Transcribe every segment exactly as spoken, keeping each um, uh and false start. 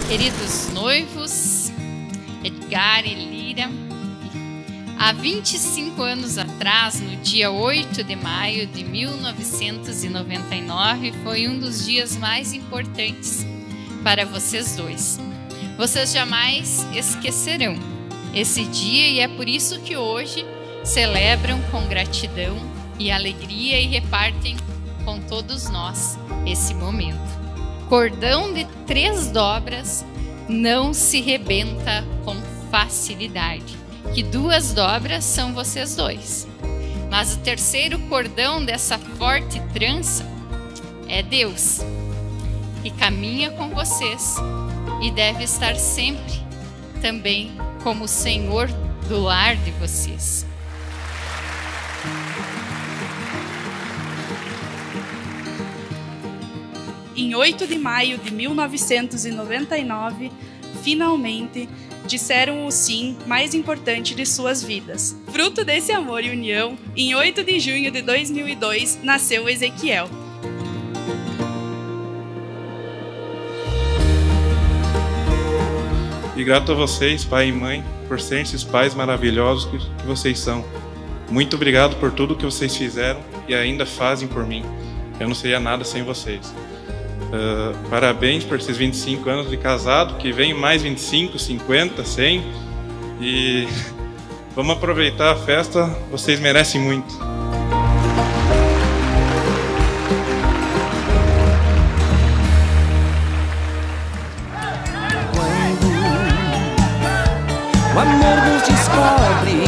Queridos noivos, Edgar e Lira, há vinte e cinco anos atrás, no dia oito de maio de mil novecentos e noventa e nove, foi um dos dias mais importantes para vocês dois. Vocês jamais esquecerão esse dia e é por isso que hoje celebram com gratidão e alegria e repartem com todos nós esse momento. Cordão de três dobras não se rebenta com facilidade, que duas dobras são vocês dois. Mas o terceiro cordão dessa forte trança é Deus, que caminha com vocês e deve estar sempre também como o Senhor do lar de vocês. Em oito de maio de mil novecentos e noventa e nove, finalmente disseram o sim mais importante de suas vidas. Fruto desse amor e união, em oito de junho de dois mil e dois, nasceu Ezequiel. E grato a vocês, pai e mãe, por serem esses pais maravilhosos que vocês são. Muito obrigado por tudo que vocês fizeram e ainda fazem por mim. Eu não seria nada sem vocês. Uh, parabéns por esses vinte e cinco anos de casado, que vem mais vinte e cinco, cinquenta, cem. E vamos aproveitar a festa, vocês merecem muito. O amor nos descobre,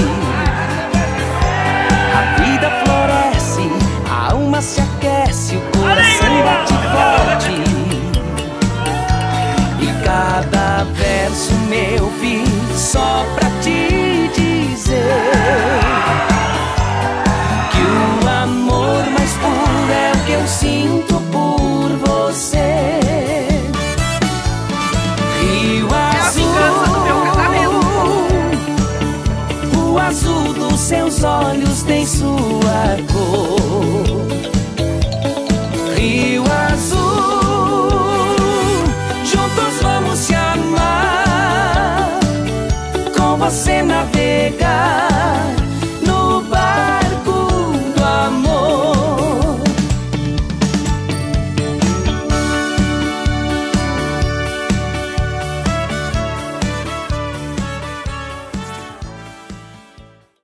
a vida floresce, a alma se aquece, o coração bate forte. E cada verso meu fiz só pra te dizer que o amor mais puro é o que eu sinto por você. Rio azul, o azul dos seus olhos tem sua